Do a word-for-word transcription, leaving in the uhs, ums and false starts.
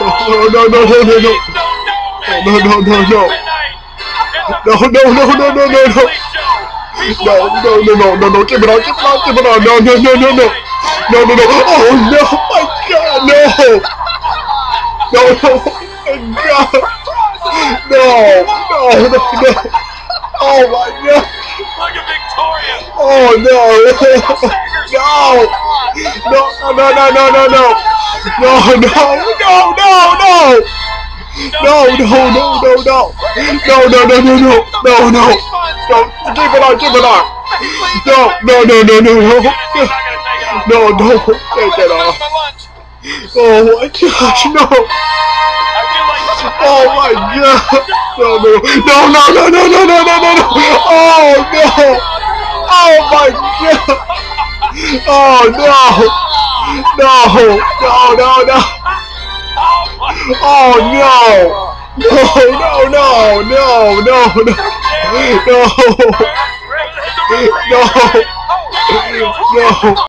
no, no, no, no, no, no. No, no, no, no. No, no, no, no, no, no, no. No, no, no, no, no, no, give it on, give it on, give it on. No, no, no, no, no. No, no, no. Oh, no, my God, no. No, no, my God. No, no, no, no. Oh, my God. Look at Victoria. Oh, no. No. No, no, no, no, no, no. No, no, no, no, no. No, no, no, no, no. No, no, no, no, no. No, no. No, keep it on, keep it on. No, no, no, no, no, no. No, no, take it off. Oh my gosh, no. Oh my God. No, no, no, no, no, no, no, no, no, no, no. Oh no. Oh my God. Oh no. No, no, no, no. Oh no. No, no, no, no, no, no. No. No. No.